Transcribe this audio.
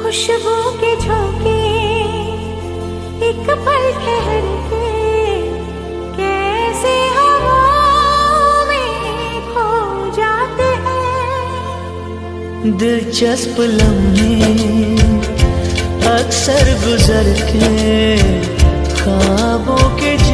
खुशबू के झोंके एक पल ठहर के कैसे हवा में खो जाते हैं। दिलचस्प लम्हे अक्सर गुजर के ख्वाबों के